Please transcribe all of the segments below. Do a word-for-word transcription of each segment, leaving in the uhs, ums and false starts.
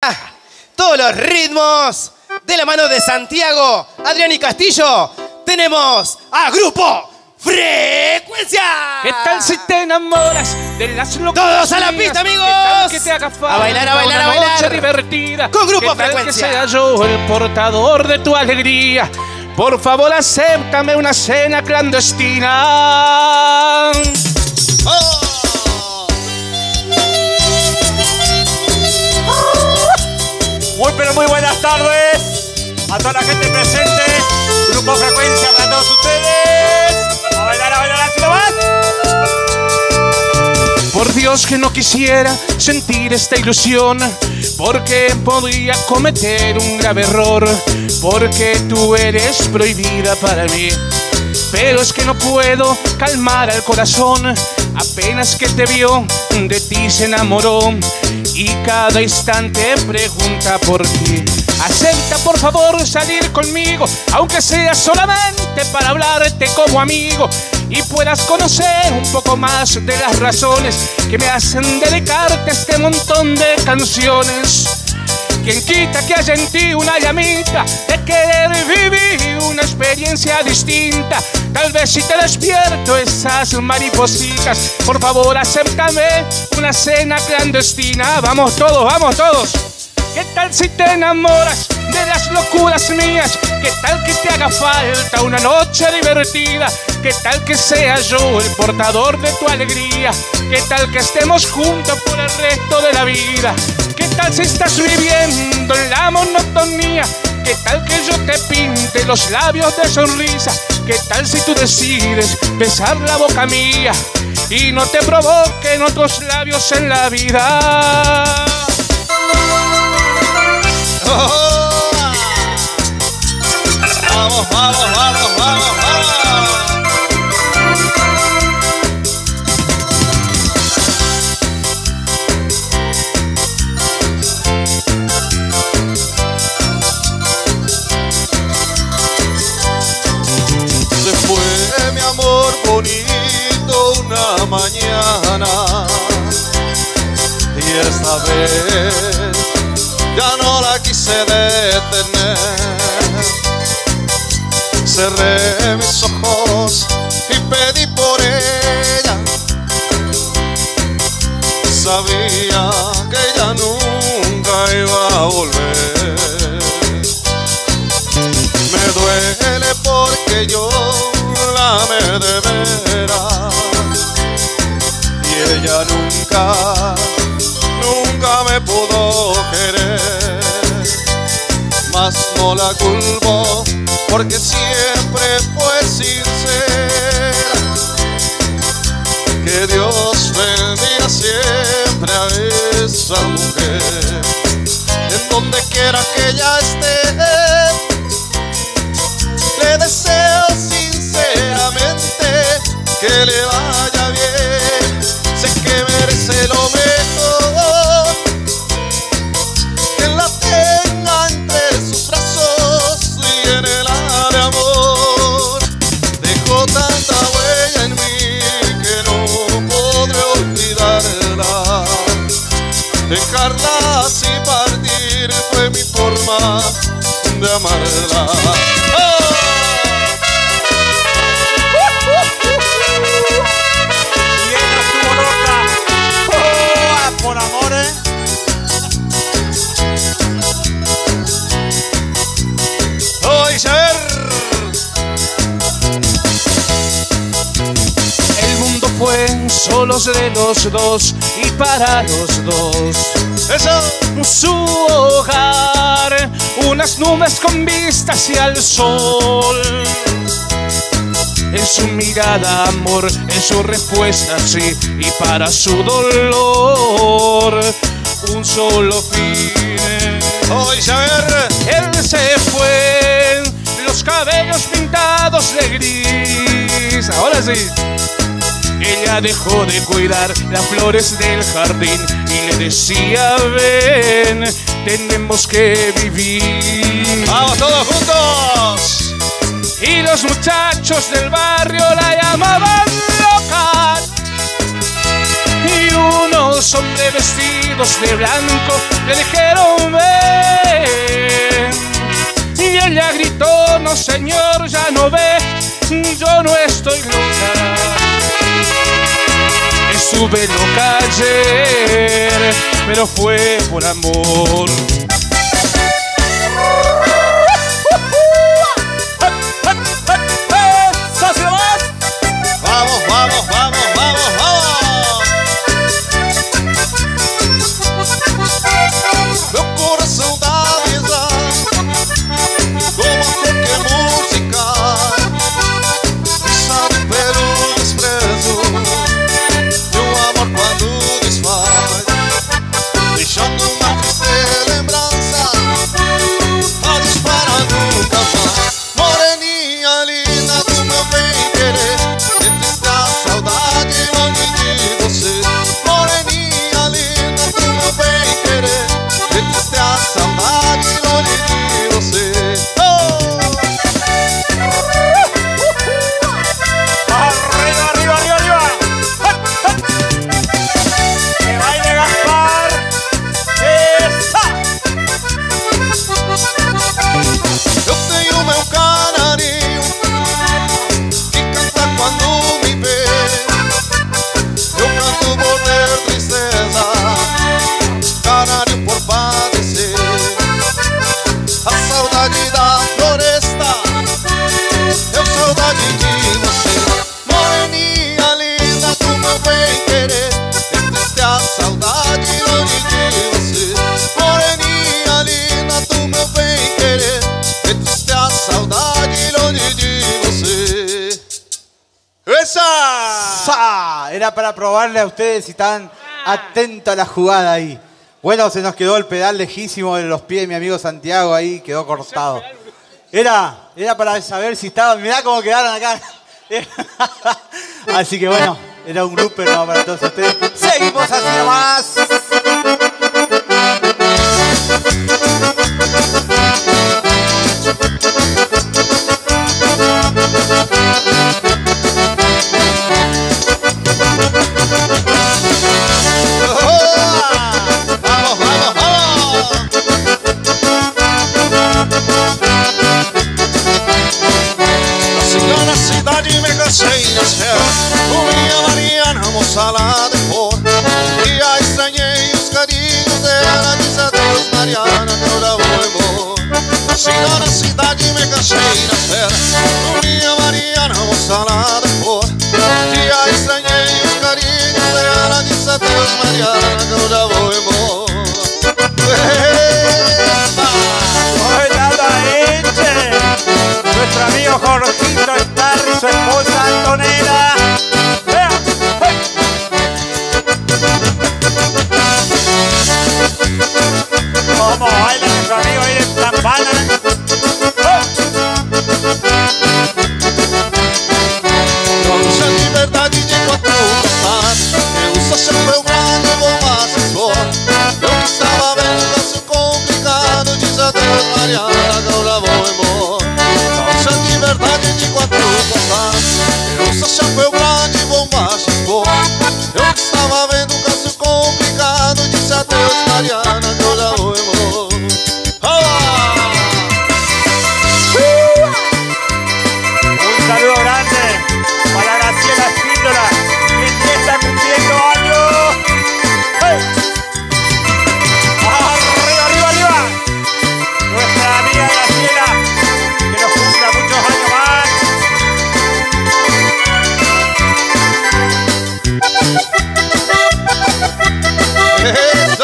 Todos los ritmos de la mano de Santiago, Adrián y Castillo. Tenemos a Grupo Frecuencia. ¿Qué tal si te enamoras de las locuras? Todos a la pista, amigos. ¿Qué tal que te haga falta a bailar, a bailar, una a bailar. noche divertida? Con Grupo ¿Qué tal Frecuencia. que sea yo el portador de tu alegría? Por favor, acéptame una cena clandestina. Oh. Muy pero muy buenas tardes a toda la gente presente. Grupo Frecuencia para todos ustedes. A bailar, a bailar, así nomás. Por Dios que no quisiera sentir esta ilusión, porque podría cometer un grave error, porque tú eres prohibida para mí. Pero es que no puedo calmar al corazón, apenas que te vio, de ti se enamoró y cada instante pregunta por ti. Acepta por favor salir conmigo, aunque sea solamente para hablarte como amigo y puedas conocer un poco más de las razones que me hacen dedicarte este montón de canciones. Quien quita que haya en ti una llamita de querer vivir una experiencia distinta. Tal vez si te despierto esas maripositas, por favor acéptame una cena clandestina. Vamos todos, vamos todos. ¿Qué tal si te enamoras de las locuras mías? ¿Qué tal que te haga falta una noche divertida? ¿Qué tal que sea yo el portador de tu alegría? ¿Qué tal que estemos juntos por el resto de la vida? ¿Qué tal si estás viviendo en la monotonía? ¿Qué tal que yo te pinte los labios de sonrisa? ¿Qué tal si tú decides besar la boca mía y no te provoquen otros labios en la vida? Oh. Vamos, vamos, vamos, vamos, vamos. Se fue mi amor bonito una mañana y esta vez ya no la quise detener. Cerré mis ojos y pedí por ella. Sabía que ella nunca iba a volver. Me duele porque yo la amé de veras y ella nunca, nunca me pudo querer. Mas no la culpo porque siempre fue sincera. Que Dios bendiga siempre a esa mujer, en donde quiera que ella esté. Le deseo sinceramente que le vaya bien. Sé que merece lo mejor, que la tenga entre sus brazos y llénela de amor. Dejó tanta huella en mí que no podré olvidarla. Dejarla así partir fue mi forma de amarla. ¡Oh! Por amor, ¿eh? ¡Ay, saber! El mundo fue solos de los dos y para los dos. ¡Eso! Su hogar, unas nubes con vista hacia el sol. En su mirada amor, en su respuesta sí, y para su dolor un solo fin. ¡Ay, saber! Él se fue, los cabellos pintados de gris. Ahora sí. Ella dejó de cuidar las flores del jardín y le decía ven, tenemos que vivir. ¡Vamos todos juntos! Y los muchachos del barrio la llamaban loca. Y unos hombres vestidos de blanco le dijeron ven. Y ella gritó, no señor, ya no ve, yo no estoy loca. Estuve loca ayer, pero fue por amor. Vamos, vamos, vamos, vamos, vamos. Meu coração dá risa, como a flor que música, pisado pelo desprezo, e o amor quando desfaz, deixando uma triste lembrança, a disparar nunca mais. Moreninha linda do meu bem querer, entre a saudade longe de você. Moreninha linda do meu bem querer, entre a saudade longe de você. Oh! Arriba, arriba, arriba, arriba. Que baile Gaspar. Esa. Eu tenho meu canarinho que canta quando me vê. Eu canto por ter tristeza, canário por padecer. A saudade da floresta, eu saudade de você. Moreninha linda do meu bem querer, entre a saudade longe de você. Moreninha linda do meu bem querer, entre a saudade longe de você. ¡Esa! ¡Sa! Era para probarle a ustedes si están atentos a la jugada ahí. Bueno, se nos quedó el pedal lejísimo de los pies, mi amigo Santiago ahí quedó cortado. Era, era para saber si estaban, mirá cómo quedaron acá. Así que bueno, era un blooper, ¿no?, para todos ustedes. Seguimos así nomás. Vamos, vamos, vamos. Nasci lá na cidade, me cansei na serra, com minha Mariana, moça lá de fora. E a estranhei os carinhos dela, diz adeus Mariana, que eu já vou embora. Nasci lá na cidade, me cansei na serra, com minha Mariana, moça lá de fora. E a estranhei os carinhos dela, diz adeus Mariana, que eu já vou embora. Hola, la gente. Nuestro amigo Jorgito Starr y su esposa Antonella. ¡Vea! ¡Hey! Como baila nuestro amigo ahí de Campana. ¡Hey! Trouxe a liberdade de quatro passadas, eu só chapéu grande e vou assessor. Eu que estava vendo um caso complicado, diz adeus Mariana, que eu já vou embora. Trouxe a liberdade de quatro passadas, eu só chapéu grande e vou assessor. Eu que estava vendo um caso complicado, diz adeus Mariana, que eu já vou embora. Olá! Un saludo grande para Graciela Espíndola, que ya está cumpliendo años. ¡Hey! ¡Arriba, arriba, arriba! Nuestra amiga Graciela, que nos cumpla muchos años más. Eso!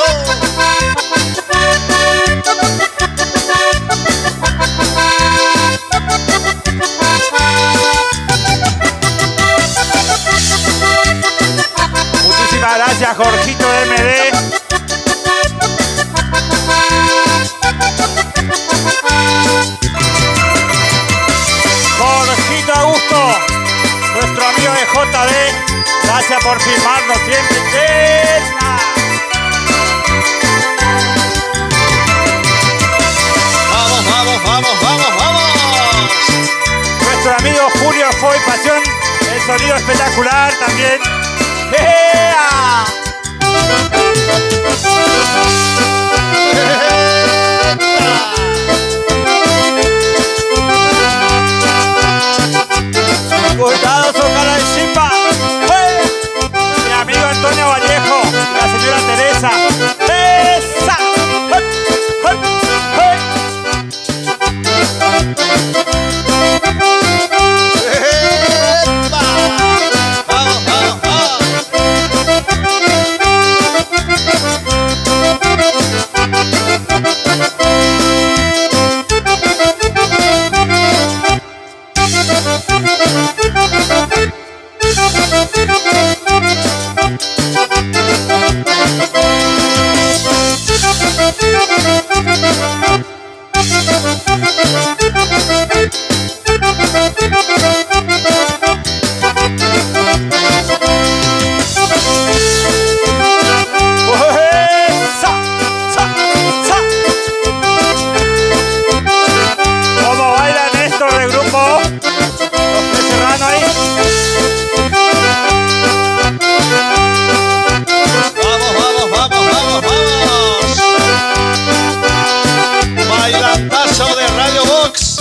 Muchísimas gracias, Jorgito de M D. Jorgito Augusto, nuestro amigo de J D, gracias por filmarnos siempre. ¡Esa! Vamos, vamos, vamos, vamos, vamos. Nuestro amigo Julio Foy Pasión, el sonido espectacular también. ¡Ea! Cuidado su cara de chimba. Mi amigo Antonio Vallejo, la señora Teresa. ¡Esa! ¡Hey! ¡Hey! ¡Hey! ¡Epa! ¡Vamos, vamos, vamos! ¿Cómo bailan estos de grupo? Los tres serranos ahí. Vamos, vamos, vamos, vamos, vamos. Bailantazo de Radio Box.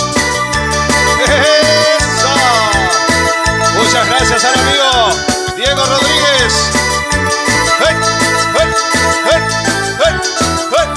¡Eso! Muchas gracias al amigo Diego Rodríguez. ¡Hey! ¡Hey! ¡Hey! ¡Hey! ¡Hey!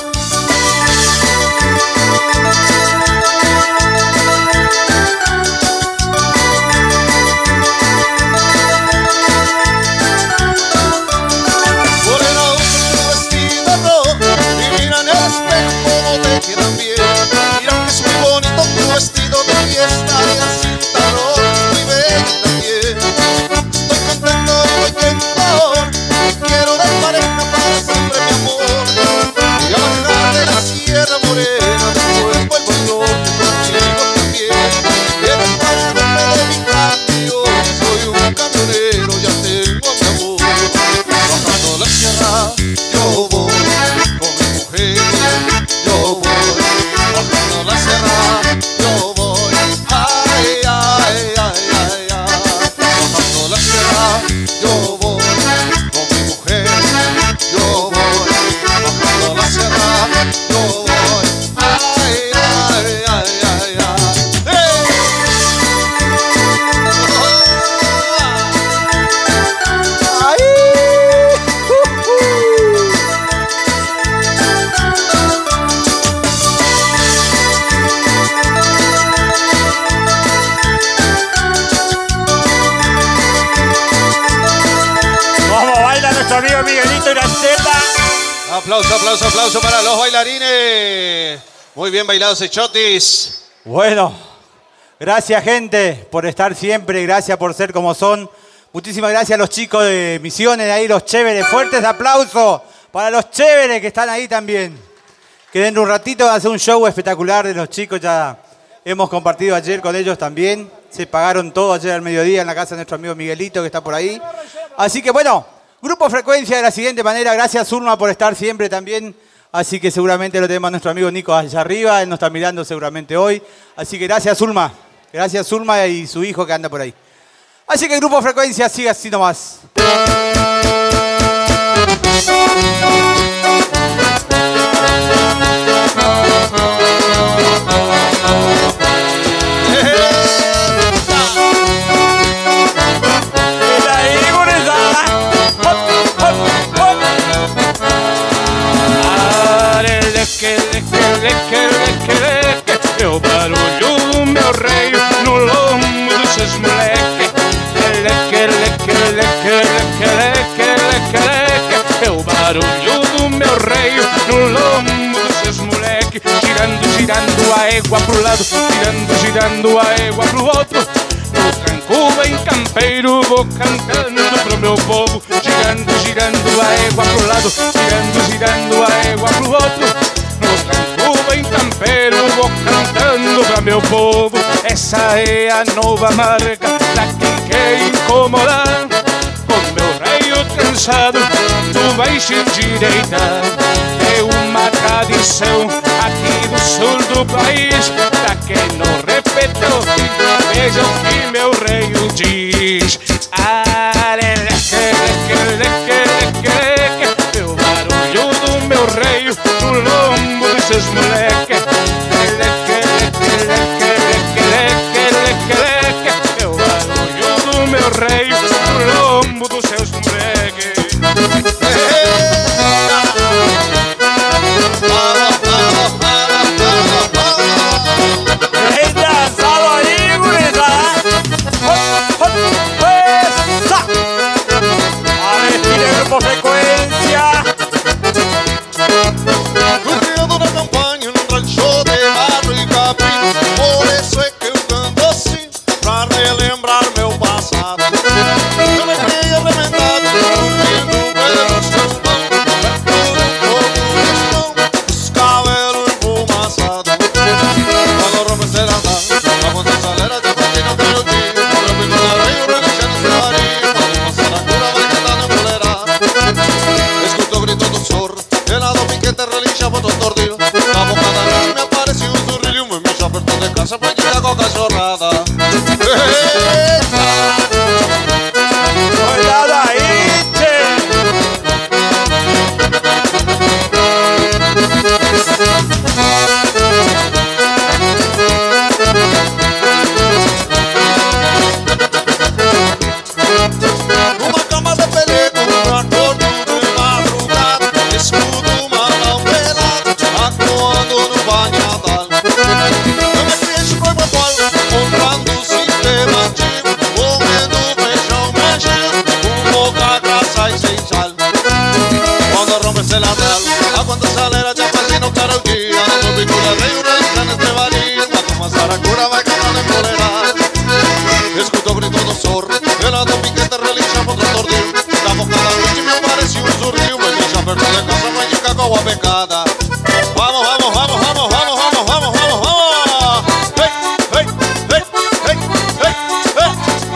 Morena, usa tu vestido rojo y mira en el espejo cómo te quedan bien. Mira que es muy bonito tu vestido de fiesta y el cinturón muy bello también. Estoy contento y voy que mejor. Quiero de pareja para siempre mi amor. Voy a bajar de la Sierra Morena, después vuelvo al norte contigo también. Quiero pasarme de mi cambio, soy un camionero, ya tengo mi amor. Bajando la sierra, yo voy con mi mujer, yo voy. Bajando la sierra, yo voy. Ay, ay, ay, ay, ay. Bajando la sierra, yo voy con mi mujer, yo voy. Bajando la sierra, yo voy. Ay, ay, ay, ay, ay. ¡Hey! Ahí. ¿Cómo baila nuestro amigo Miguelito y la Zeta? Aplauso, aplauso, aplauso para los bailarines. Muy bien bailados, Echotis. Bueno, gracias gente por estar siempre, gracias por ser como son. Muchísimas gracias a los chicos de Misiones, ahí los chéveres. Fuertes aplausos para los chéveres que están ahí también. Que dentro de un ratito van a hacer un show espectacular de los chicos. Ya hemos compartido ayer con ellos también. Se pagaron todo ayer al mediodía en la casa de nuestro amigo Miguelito que está por ahí. Así que bueno, Grupo Frecuencia de la siguiente manera. Gracias Zulma por estar siempre también. Así que seguramente lo tenemos a nuestro amigo Nico allá arriba. Él nos está mirando seguramente hoy. Así que gracias Zulma. Gracias Zulma y su hijo que anda por ahí. Así que Grupo Frecuencia sigue así nomás. É o barulho do meu rei no lombo dos seus moleque. Leque, leque, leque, leque, leque, leque, leque. É o barulho do meu rei no lombo dos seus moleque. Girando, girando a égua pro lado, girando, girando a égua pro outro. No tranco bem campeiro vou cantando pro meu povo. Girando, girando a égua pro lado, girando, girando a égua pro outro. No tranco bem campeiro vou cantando pra meu povo. Essa é a nova marca da quem quer incomodar. Com meu raio trançado tu vais te endireitar. É uma tradição aqui do sul do país. Pra quem não respeitou, veja o que meu raio diz. Ah, leque, leque, leque, leque, leque. seus moleque. Leque, leque, leque, leque, leque, leque, leque. É o barulho do meu rei, o lombo dos seus moleque. Bem dançado aí, gurizada. Essa! A vestir por frequência. Correndo na campanha, num rancho de barro e capim. Por isso é que eu canto assim, pra relembrar meu passado. Eu me criei arrebentado, dormindo pelo sambão. Tudo um pouco de chão, os cabelos enfumaçados. Quando rompe se andar, a conta salera de patina pelo dia. Meu filho da rei, o regaçando se varia. Quando passar a cura, vai cantando em mulherada. Escuto o grito do zorro, helado piquete relincha por todo tordido. Na boca da noite me apareció un zurrillo, me me apertó de casa, pues llega con cachorrada. Cuidado aí, tchê. Uma cama de pelego, um acordo de madrugada. Escuto uma mão pelada, atuando no banhadal. Eu me criei chupando bola, comprando o sistema antigo. Comendo feijão mexido, com boca grassa e sem sal. Quando rompe se lateral, a quanta salera já fazendo o cara o dia. No bico da rei, o realizando este varia. Na cama saracura vai cantando em polerar. Escuto o grito do zorro, helado piquete relincha por todo tordido. Na boca da noite me apareció un zurrillo, me deixa perto de casa, vai de cacau a pecada. Vamos, vamos, vamos, vamos, vamos, vamos, vamos, vamos, vamos. Hey, hey, hey, hey, hey, hey.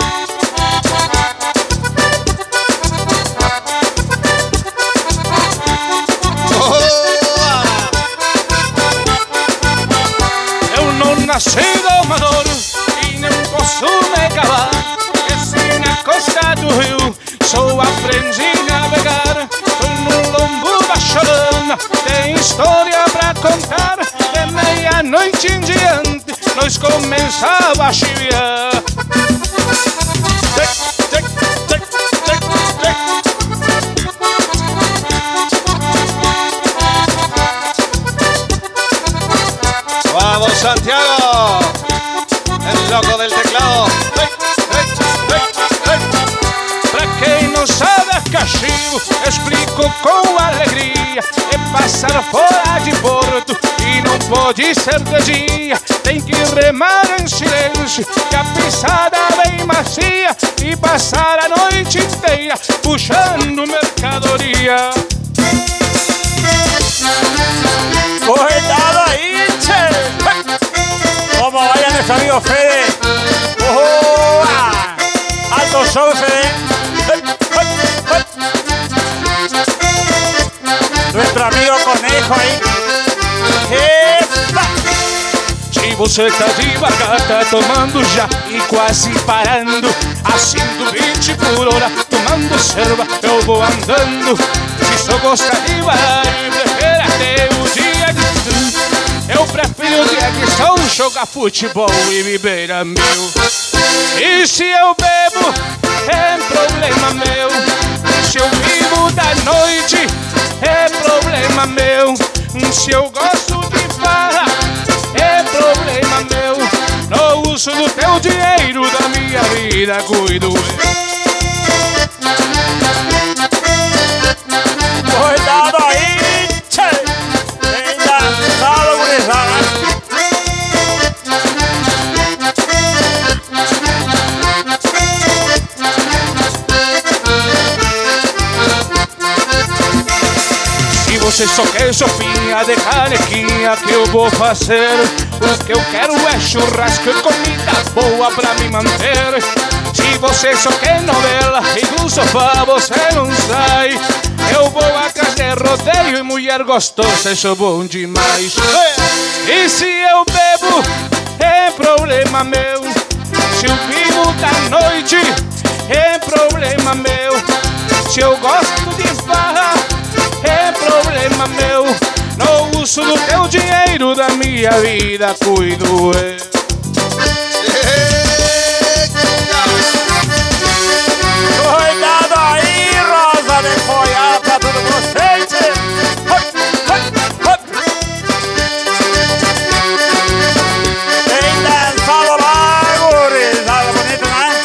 Eu não nasci domador e nem posso me gabar. Cresci na costa do rio, só aprendi a navegar. Tô no lombo da chorona, tem história pra contar. De meia-noite em diante, nós começava a chiar. Tic, tic, tic, tic, tic. Vamos, Santiago, el loco del teclado. Hey, hey, hey, hey. Pra quem não sabe cachimbo, explico com alegria. É passar fora de porto e não pode ser de dia. Tem que remar em silêncio, que a pisada vem macia. E passar a noite inteira puxando mercadoria. Cuidado aí, tchê. Como vaya nuestro amigo Fede. Oh, ah. Alto show, Fede. Hey, hey, hey. Nuestro amigo Conejo aí. Epa. Se você tá devagar, tá tomando já e quase parando, assim do vinte por hora, tomando serva, eu vou andando. Se só gosta de parar e prefere até o dia de... Eu prefiro o dia que só jogar futebol e beber a mil. E se eu bebo, é problema meu. Se eu vivo da noite, é problema meu. Se eu gosto de farra, é problema meu. No uso do teu dinheiro, da minha vida cuido eu. Cuidado aí, tchê. Bem dançado, gurizada. Se você só quer sopinha de canequinha, que eu vou fazer. O que eu quero é churrasco e comida boa pra me manter. Se você só quer novela e do sofá você não sai, eu vou atrás de rodeio e mulher gostosa, eu sou bom demais. E se eu bebo, é problema meu. Se eu vivo da noite, é problema meu. Se eu gosto de farra, é problema meu. No uso do teu dinheiro, da minha vida cuido. Cuidado aí, Rosa, de folhar pra todo vocês. Tem dançado lá, gurizada bonita, né?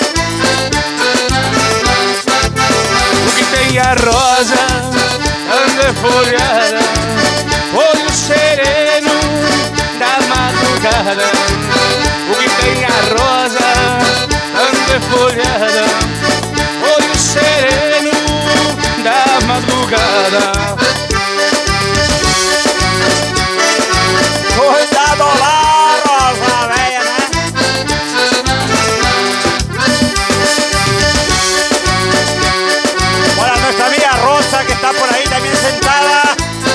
O que tem a rosa anda folhada, olho sereno da madrugada. O que tem a rosa anda folhada, olho sereno da madrugada. Cuidado lá, Rosa, velha, né? Para nuestra amiga Rosa, que está por ahí también sentada.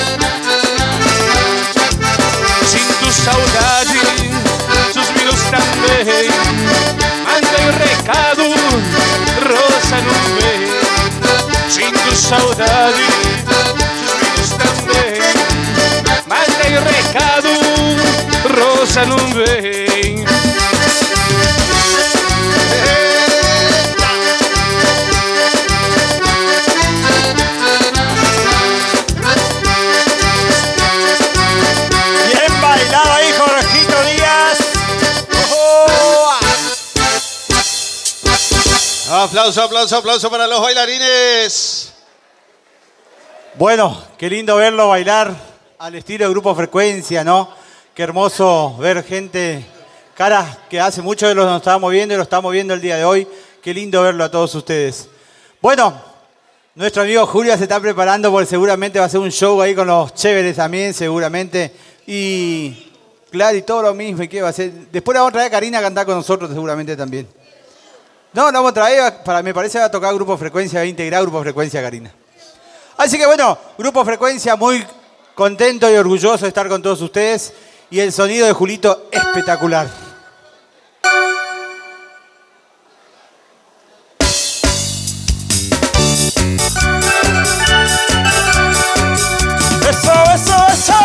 Sinto saudade, suspiros também. Mandei recado, Rosa não vem. Sinto saudade, suspiros também. Mandei recado, Rosa não vem. Bien bailado ahí, Jorgito Díaz. Oh, Aplauso, aplauso, aplauso para los bailarines. Bueno, qué lindo verlo bailar al estilo de Grupo Frecuencia, ¿no? Qué hermoso ver gente, caras que hace mucho que los nos estábamos viendo y lo estamos viendo el día de hoy. Qué lindo verlo a todos ustedes. Bueno, nuestro amigo Julia se está preparando porque seguramente va a hacer un show ahí con los chéveres también, seguramente. Y claro, y todo lo mismo. ¿Y qué va a hacer? Después la vamos a traer a Karina a cantar con nosotros seguramente también. No, la vamos a traer, para, me parece va a tocar Grupo Frecuencia, va a integrar Grupo Frecuencia Karina. Así que bueno, Grupo Frecuencia muy contento y orgulloso de estar con todos ustedes. Y el sonido de Julito espectacular. eso, eso, eso.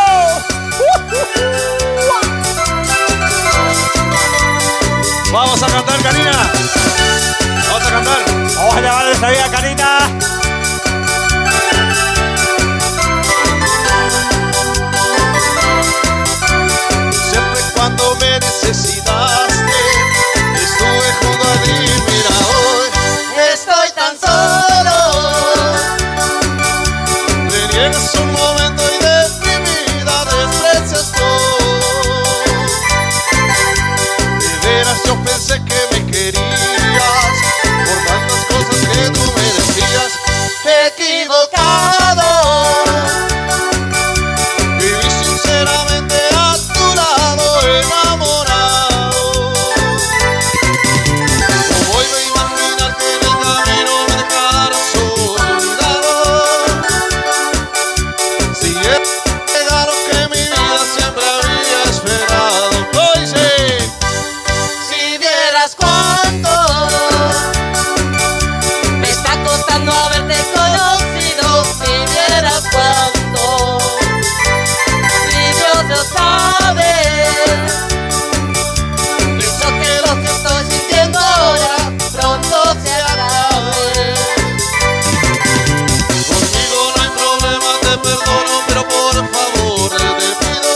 Vamos a cantar, Karina. Vamos a cantar. Vamos a llevar esta vida, Karina. Siempre cuando me necesitaste, estuve junto a ti. Mira hoy, Estoy tan solo. me niegas un momento y de mi vida desprecias todo. De veras yo pensé que me querías por tantas cosas que tú me decías. Equivocado. Viví sinceramente a tu lado, enamorado. No vuelvo a imaginar que en el camino me dejaras olvidado. Si era lo que mi vida siempre había esperado. Hoy sí, Si vieras cuánto me está costando haberte conocido. Si vieras cuánto, si Dios lo sabe. Pienso que lo que estoy sintiendo ahora pronto se acabe. conmigo no hay problema, te perdono, pero por favor te pido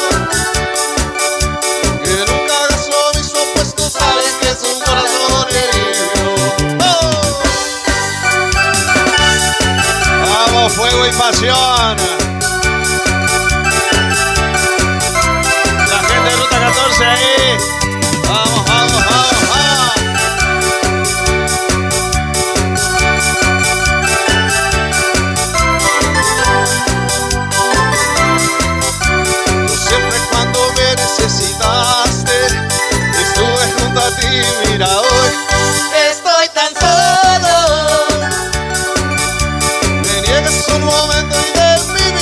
que nunca hagas lo mismo, pues tú sabes que es un corazón herido. ¡Oh! Vamos, fuego y pasión. La gente de Ruta catorce ahí. Vamos, vamos, vamos, vamos. Tú siempre cuando me necesitaste, estuve junto a ti. Mira hoy, Estoy tan solo. me niegas un momento y de mi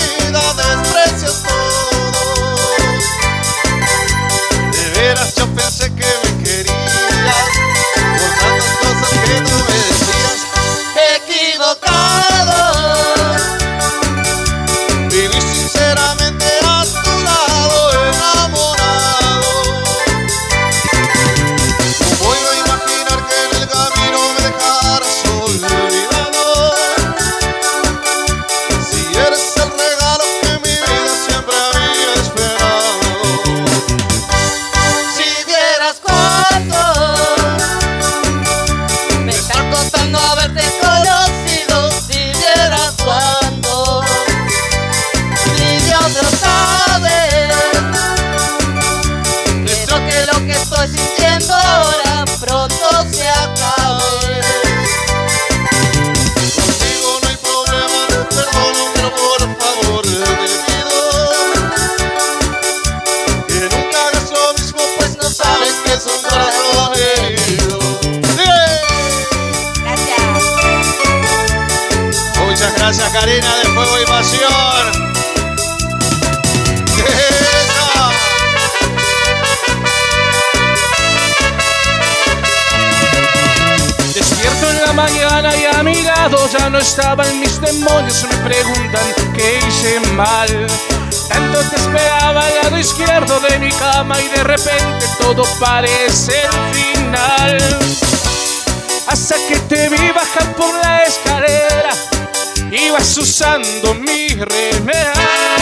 lado ya no estaban mis demonios. Me preguntan qué hice mal. Tanto te esperaba al lado izquierdo de mi cama y de repente todo parece el final. Hasta que te vi bajar por la escalera, ibas usando mi remera.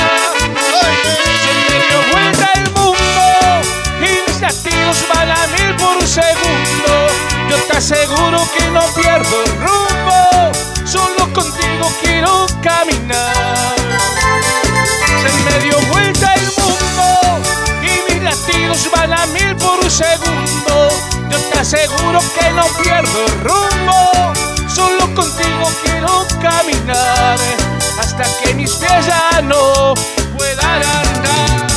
Se me dio vuelta el mundo y mis latidos van a mil por un segundo. Yo te aseguro que no pierdo el rumbo, solo contigo quiero caminar. Se me dio vuelta el mundo y mis latidos van a mil por un segundo. Yo te aseguro que no pierdo el rumbo, solo contigo quiero caminar hasta que mis pies ya no puedan andar.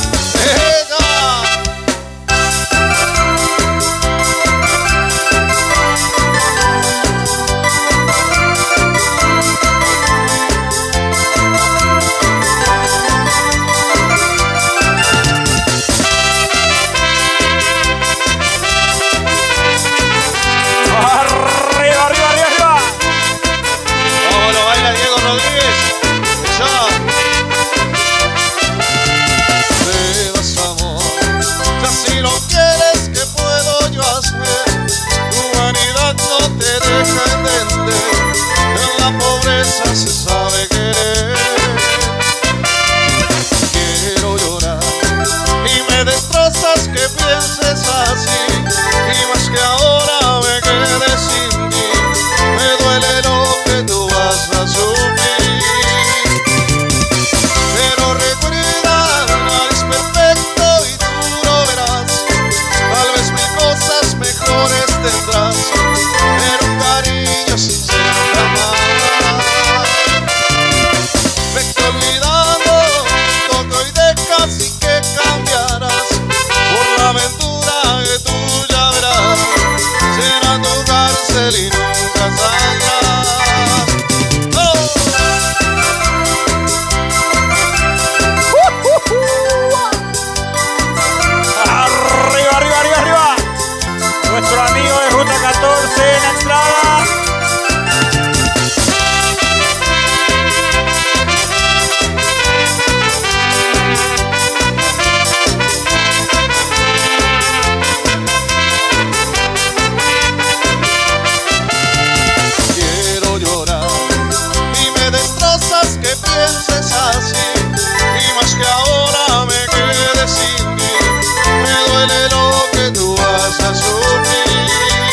Se sabe querer. Quiero llorar y me destrozas que pienses así. Y más que ahora me quedé sin ti, me duele lo que tú vas a sufrir. Pero recuerda, nada es perfecto y tú lo verás. Tal vez mil cosas mejores tendrás, pero un cariño sincero jamás. Y nunca saldrás. ¡Oh! Arriba, arriba, arriba, arriba. Nuestro amigo de Ruta catorce en la entrada. Pienses así, y más que ahora me quedé sin ti, me duele lo que tú vas a sufrir.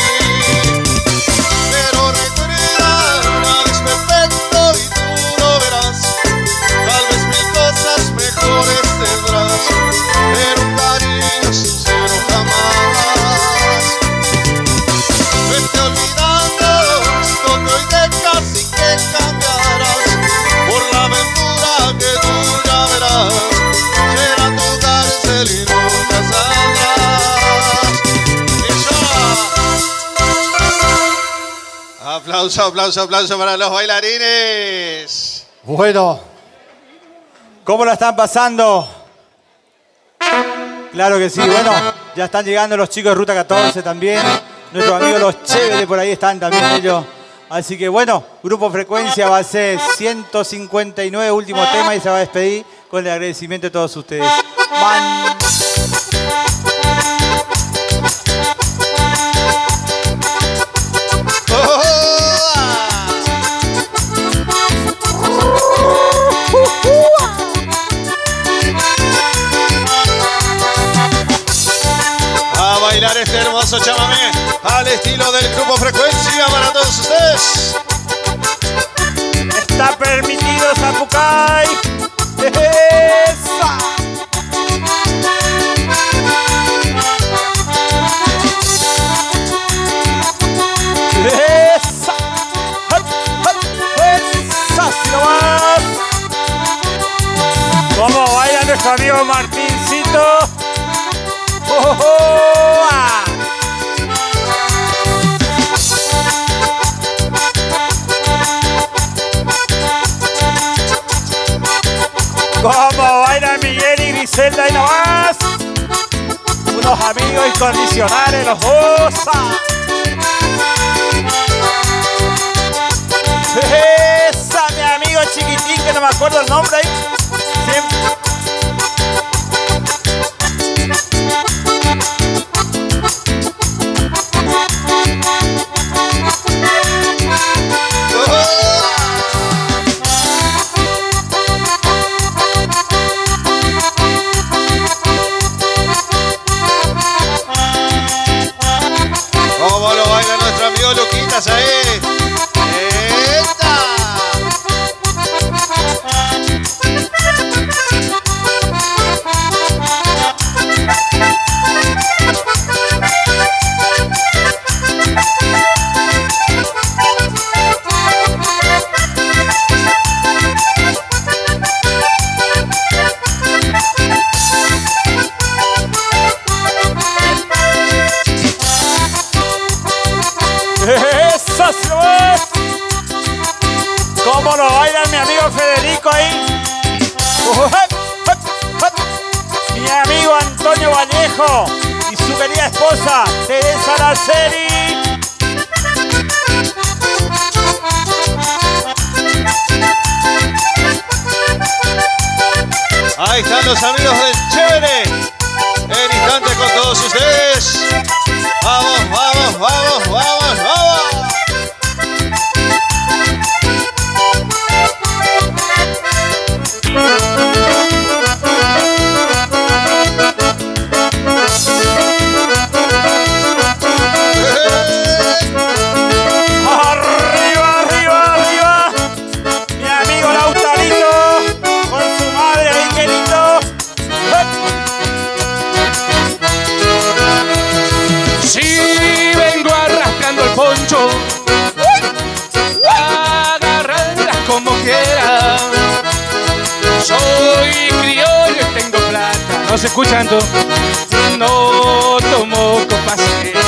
Pero recuerda, nada es perfecto y tú lo verás. Tal vez mil cosas mejores tendrás, pero un cariño sincero jamás. Vete olvidando esto que hoy dejas y que cambiarás. Por la aventura que tú ya verás, será tu cárcel y nunca saldrás. Aplauso, aplauso, aplauso para los bailarines. Bueno, ¿cómo la están pasando? Claro que sí, bueno, ya están llegando los chicos de Ruta catorce también. Nuestros amigos los chéveres por ahí están también ellos. Así que bueno, Grupo Frecuencia va a ser ciento cincuenta y nueve, último tema, y se va a despedir con el agradecimiento de todos ustedes. Man. A bailar este hermoso chamamé al estilo del Grupo Frecuencia para todos ustedes. Está permitido, Zapucay. ¡Esa! ¡Esa! ¡Esa! ¡Sí nomás! ¿Cómo baila nuestro amigo Martincito? ¡Oh, oh, oh! ¡Ah! Como baila Miguel y Griselda y nomás. Unos amigos incondicionales, los Osa. más chiquitín que no me acuerdo el nombre ahí. Siempre. ¿Cómo lo baila nuestro amigo Luquitas ahí? ¡Eta! ¡Eso sí es! ¿Cómo lo baila mi amigo Federico ahí? Mi amigo Antonio Vallejo y su querida esposa Teresa Laceri. Ahí están los amigos del Chévere. En instante con todos ustedes. Vamos, vamos, vamos, vamos, vamos. Arriba, arriba, arriba. Mi amigo Lautarito con su madre ahí, qué lindo. Si vengo arrastrando el poncho, agarrarlas como quiera. Soy criollo y tengo plata. No se escuchan tú. No tomo copas.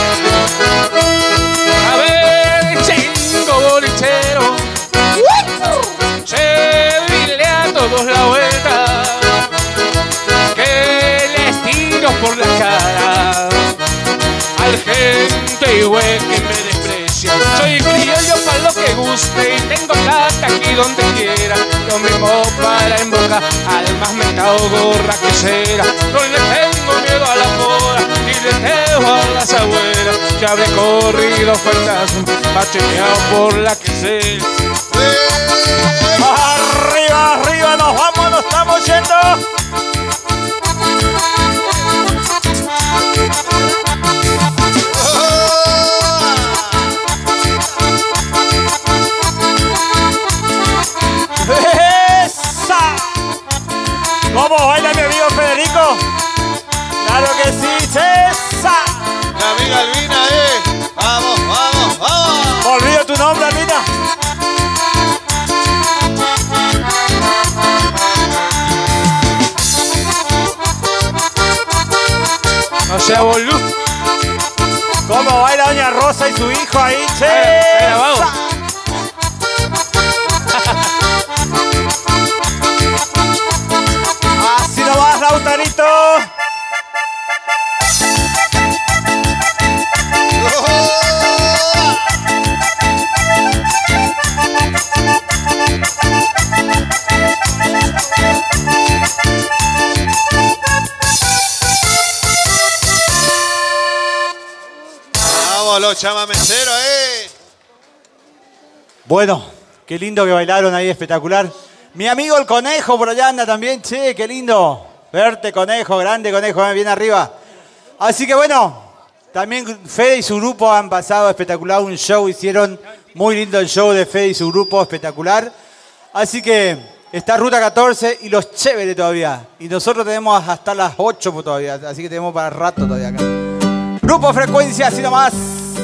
A ver, chingo bolichero. Se a todos la vuelta. Que les tiro por la cara al gente y güey que me desprecia. Soy criollo para lo que guste y tengo plata aquí donde quiera. Lo mismo para embocar, al más mentado gorra que será. No le tengo miedo a la moda y le tengo a las abuelas. Que habré corrido fantasma, pachequeado por la que sea. Arriba, arriba, nos vamos, nos estamos yendo. ¡Esa! ¿Cómo baila mi amigo Federico? ¡Claro que sí! ¡Esa! La amiga Albina, eh. Vamos, vamos, vamos. Olvido tu nombre, Albina. No sea boludo. ¿Cómo baila doña Rosa y su hijo ahí? Eh, eh, vamos. ¡Esa! Así nomás, Lautarito. Vamos, los chamameceros, eh. Bueno, qué lindo que bailaron ahí, espectacular. Mi amigo el Conejo por allá anda también, che, qué lindo. Verte, Conejo, grande Conejo, bien arriba. Así que bueno, también Fede y su grupo han pasado espectacular un show, hicieron muy lindo el show de Fede y su grupo, espectacular. Así que está Ruta catorce y los Chévere todavía. Y nosotros tenemos hasta las ocho todavía, así que tenemos para rato todavía acá. Grupo Frecuencia, así nomás.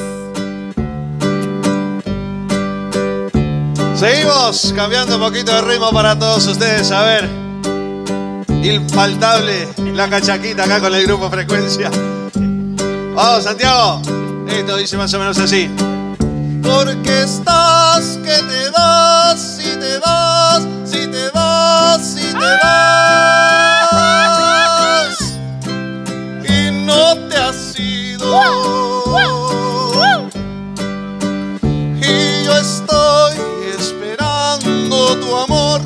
Seguimos cambiando un poquito de ritmo para todos ustedes. A ver, infaltable la cachaquita acá con el Grupo Frecuencia. Vamos, Santiago. Esto dice más o menos así. Porque estás que te vas, si te vas, si te vas, si te vas. Y no te has ido. Y yo estoy esperando tu amor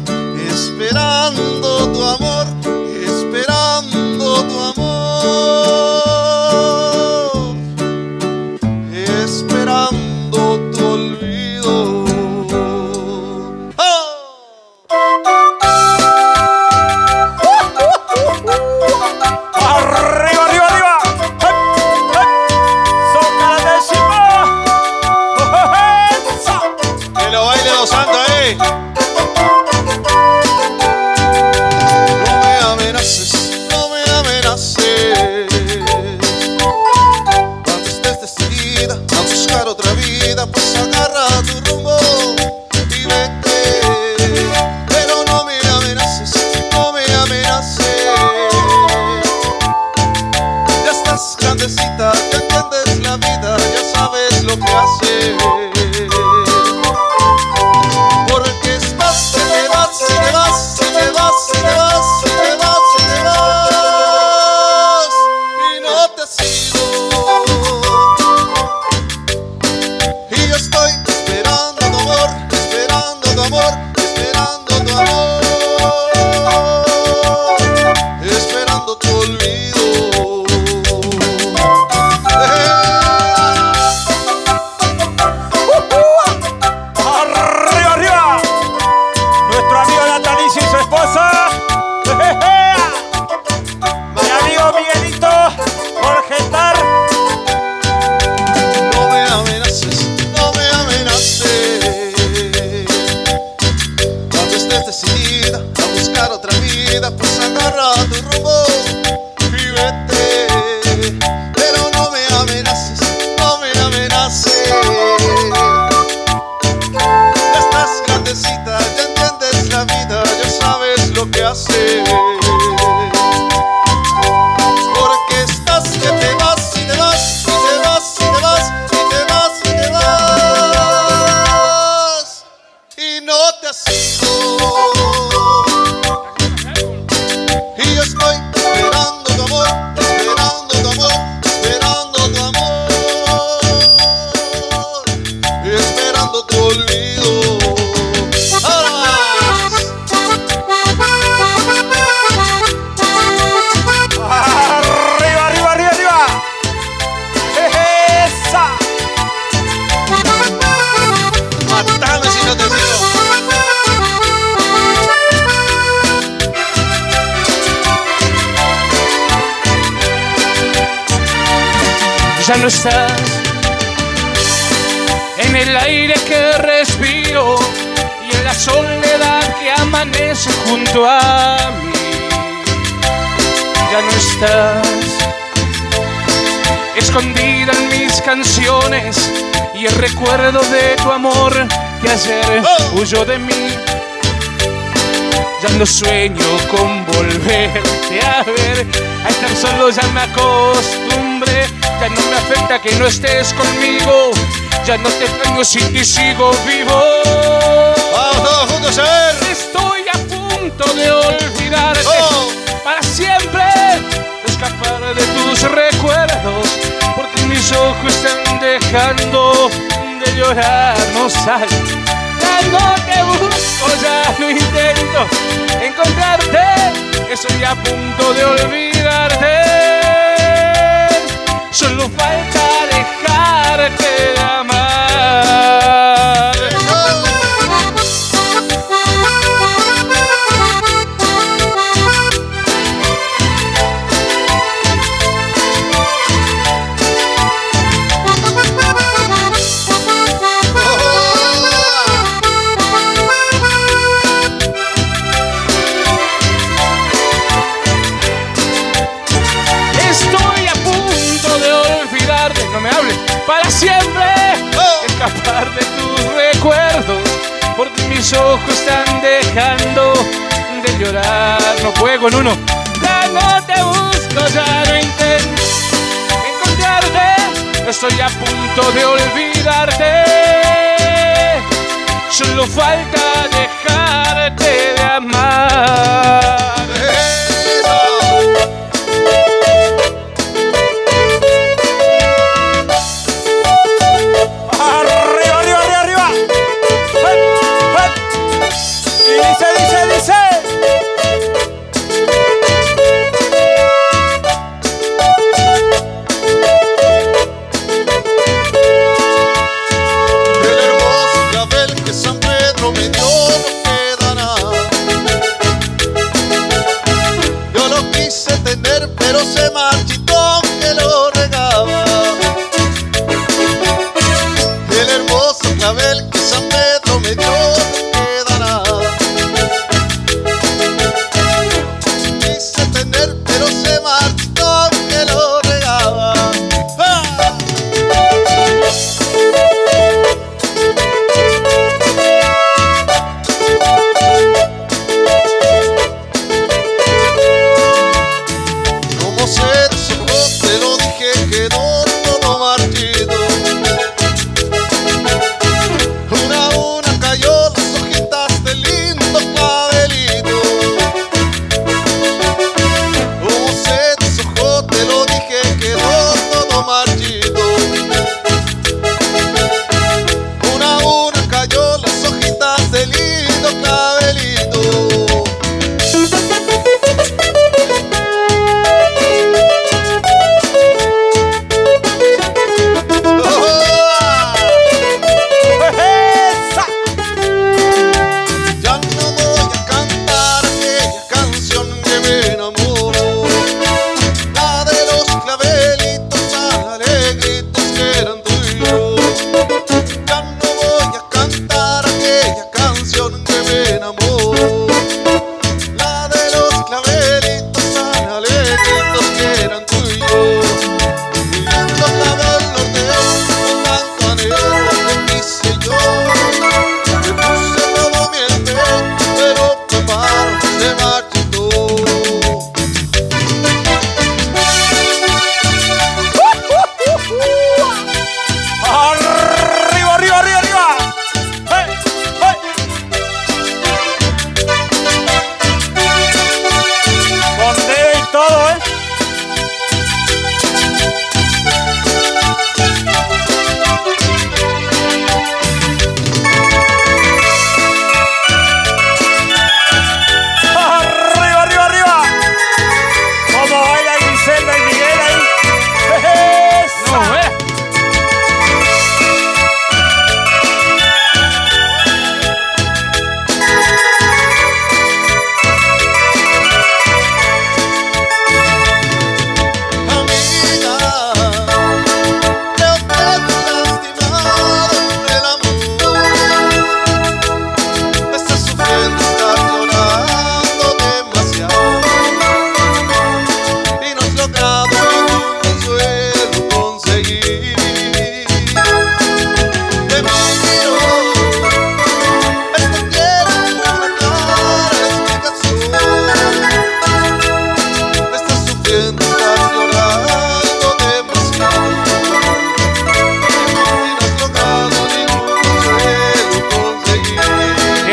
ya no estás en el aire que respiro y en la soledad que amanece junto a mí. Ya no estás escondida en mis canciones y el recuerdo de tu amor que ayer huyó de mí. Ya no sueño con volverte a ver, a estar solo ya me acostumbré. Ya no me afecta que no estés conmigo, ya no te extraño si te sigo vivo. Vamos todos juntos a ver. Estoy a punto de olvidarte Oh. para siempre, de escapar de tus recuerdos, porque mis ojos están dejando de llorar. No sal, ya no te busco, ya no intento encontrarte, estoy a punto de olvidarte. Solo falta dejarte de amar. Estoy a punto de olvidarte, no me hables, para siempre, escapar de tus recuerdos, porque mis ojos están dejando de llorar. No puedo con uno, ya no te busco, ya no intento encontrarte, estoy a punto de olvidarte. Solo falta dejarte de amar. Arriba, arriba, arriba, arriba. ¡Hey! ¡Hey! Y dice, dice, dice. El hermoso clavel que San Pedro me dio no queda nada. Yo lo quise tener pero se marchitó que lo regaba. El hermoso clavel que San Pedro me dio no queda nada. Quise tener pero se marchitó que lo regaba. ¡Ah! ¿Cómo se deshoja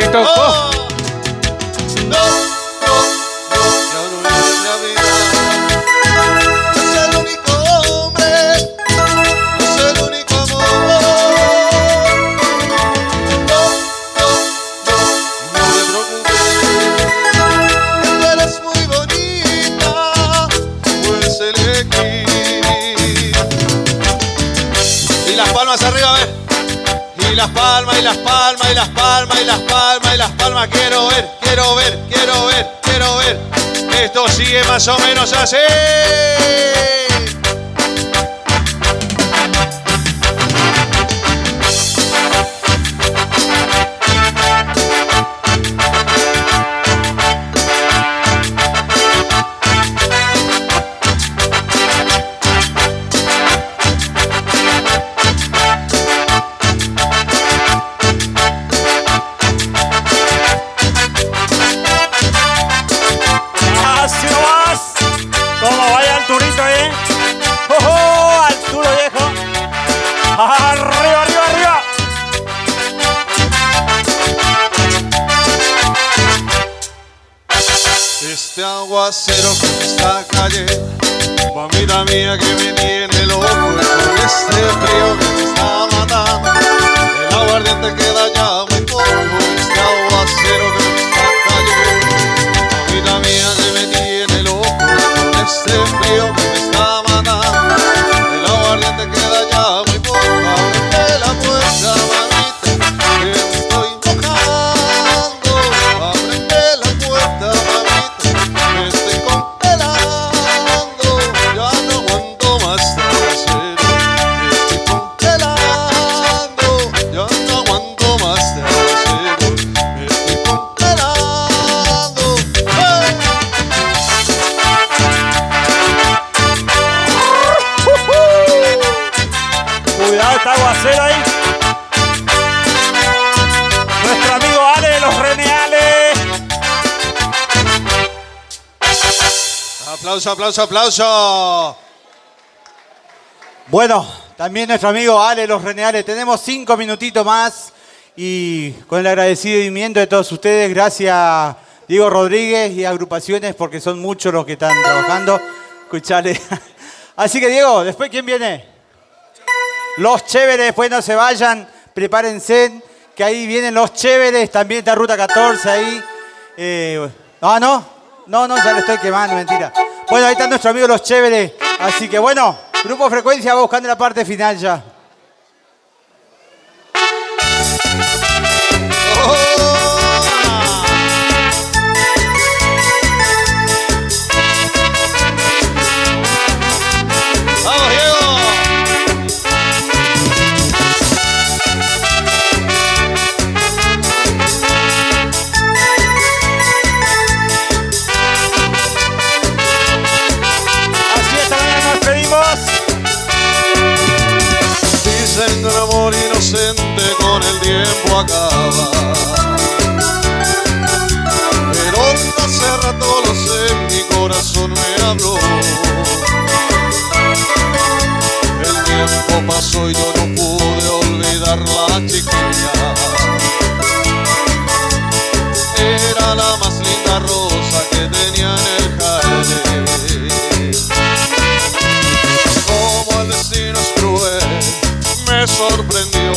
Arturito. Oh. Oh. No, no, no, ya no es la vida. Es el único hombre, es el único amor. No, no, no, no te preocupes. Tú eres muy bonita, puedes elegir. Y las palmas arriba, a ver. Y las palmas, y las palmas, y las palmas, y las palmas, y las palmas. Quiero ver, quiero ver, quiero ver, quiero ver. Esto sigue más o menos así. Así nomás. Como vaya Arturito, ¿eh? ¡Oh, oh! Arturo viejo. Arriba, arriba, arriba. Este aguacero que me está cayendo, mamita mía que me tiene loco, con este frío que me está matando, el aguardiente queda ya muy poco. Este aguacero que me está cayendo, mamita mía que me tiene loco, con este frío que me está matando, el aguardiente queda ya muy poco. Ábreme la puerta, mamita, que me estoy mojando. Ábreme la puerta, mamita, me estoy congelando. Ya no aguanto más este aguacero, me estoy congelando. Ya no aguanto más este aguacero, me estoy congelando. ¡Hey! Cuidado, está aguacero ahí. Nuestro amigo Ale de los Reneales. Aplauso, aplauso, aplauso. Bueno, también nuestro amigo Ale Los Reneales. Tenemos cinco minutitos más y con el agradecimiento de todos ustedes, gracias Diego Rodríguez y agrupaciones porque son muchos los que están trabajando. Escuchale. Así que Diego, ¿después quién viene? Los Chéveres, después no se vayan, prepárense, que ahí vienen los Chéveres, también está Ruta catorce ahí. Eh, ah, no, no, no, ya lo estoy quemando, mentira. Bueno, ahí están nuestros amigos los Chéveres, así que bueno, Grupo Frecuencia va buscando la parte final ya. ¡Vamos, Diego! Así esta mañana nos despedimos. Dicen que un amor inocente con el tiempo acaba, pero hace rato lo sé, mi corazón me habló. El tiempo pasó y yo no pude olvidar la chiquilla. Era la más linda rosa que tenía en el jardín. Como el destino es cruel, me sorprendió.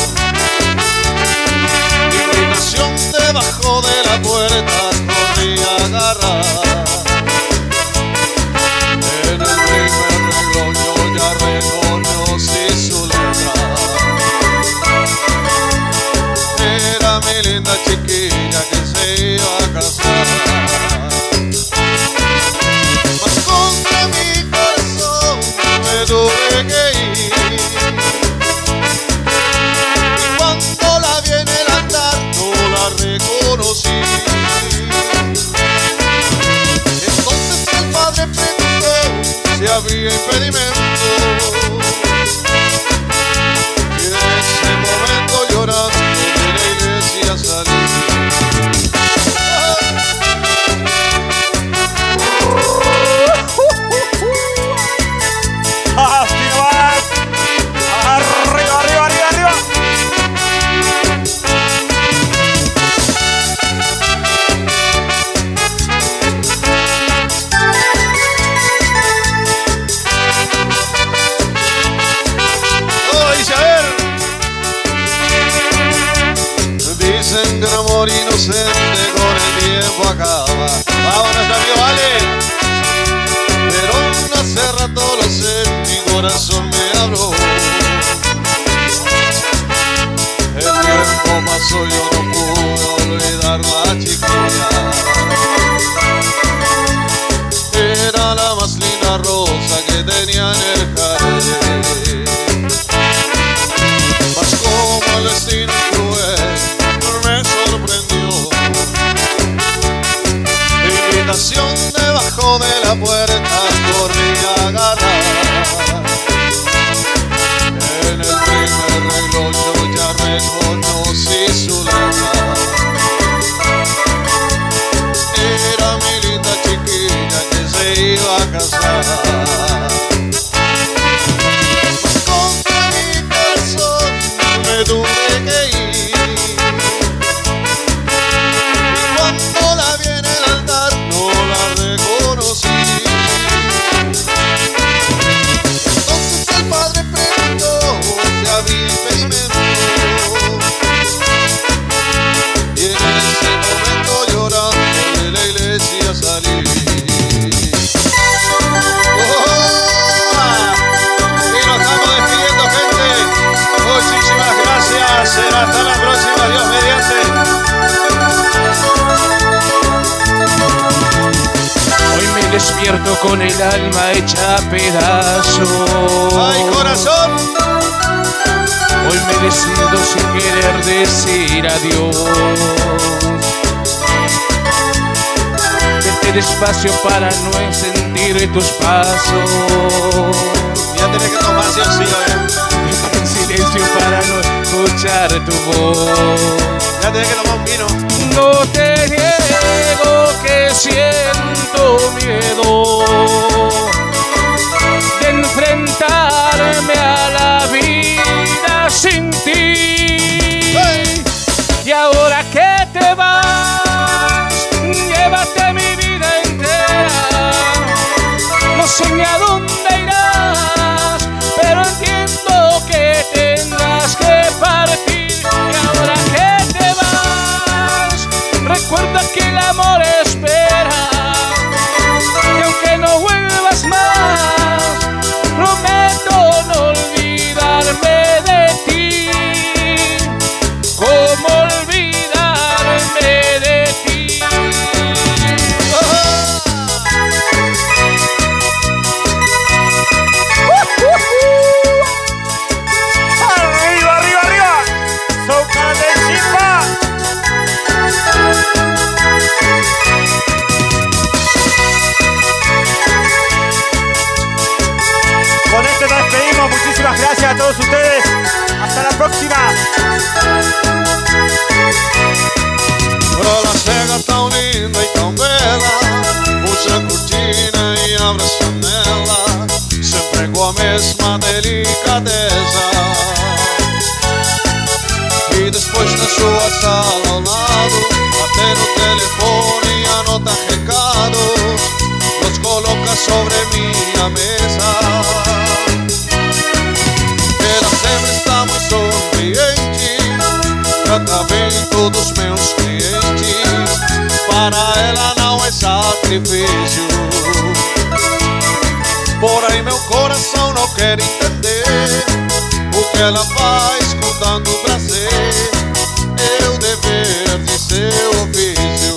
Mi invitación debajo de la puerta corrí a agarrar. En el primer reloj yo ya reconocí su letra. Era mi linda chiquilla que se iba a casar. Mas contra mi corazón me tuve que ir. Y cuando la vi en el altar no la reconocí. Entonces el padre preguntó si había impedimento. Y en ese momento llorando de la iglesia salí. Así nomás. Arriba, arriba, arriba, arriba. acaba. Vámonos, amigo, vale. Pero hace rato lo sé, mi corazón me habló. El tiempo pasó, yo no pude olvidar la chiquilla. Era la más linda rosa que tenía en el jardín. Mas como el destino cruel me sorprendió, mi invitación debajo de la puerta corrí a agarrar. En el primer reloj yo ya reconocí su letra. Era mi linda chiquilla que se iba a casar. Mas contra mi corazón me tuve que ir. Y cuando la vi en el altar no la reconocí. Entonces el padre preguntó si había impedimento. Y en ese momento llorando de la iglesia salí. Oh, y nos estamos despidiendo, gente. Muchísimas gracias. Será hasta la próxima. Dios mediante. Hoy me despierto con el alma hecha a pedazos. ¡Ay, corazón! Hoy me decido sin querer decir adiós. Vete despacio para no sentir tus pasos. Ya tenés que tomar sí o sí, ¿eh? En silencio para no escuchar tu voz. Ya tenés que tomar un vino. No te niego que siento miedo de enfrentarme a la vida sin ti. ¡Hey! Y ahora que te vas, llévate mi vida entera. No sé ni a dónde irás, pero entiendo que tendrás que partir. Y ahora que te vas, recuerda que el amor espera. Y aunque no vuelvas más, prometo no olvidarme de ti. ¿Cómo olvidarme de ti? ¡Arriba, arriba, arriba! ¡Soca de chimba! Con esto nos despedimos. Muchísimas gracias a todos ustedes. Hasta la próxima. Però la sera tan linda e tan bella, puxa a cortina e abre a janela, sempre com a mesma delicadeza. E depois na sua sala ao lado, até no telefone anota recados, los coloca sobre minha mesa. Ela sempre está muito sorridente, trata bem todos meus clientes. Para ela não é sacrifício. Porém meu coração não quer entender o que ela faz com tanto prazer. Eu dever de seu ofício.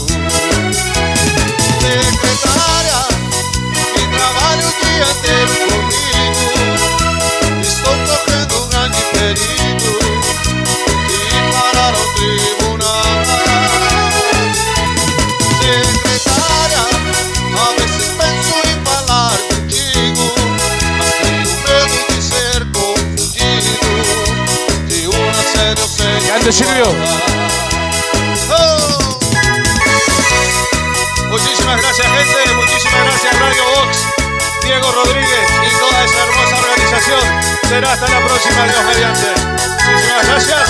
Secretária que trabalha o dia inteiro comigo, estou correndo um grande perigo de parar ao tribunal. Secretária, a vezes penso em falar contigo, mas tenho medo de ser confundido, de uma sério sério. Grande Silvio. Oh. Muchísimas gracias, gente. Muchísimas gracias, Radio Box, Diego Rodríguez y toda esa hermosa organización. Será hasta la próxima, Dios mediante. Muchísimas gracias.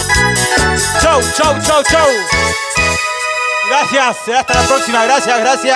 Chau, chau, chau, chau. Gracias. Será hasta la próxima. Gracias, gracias.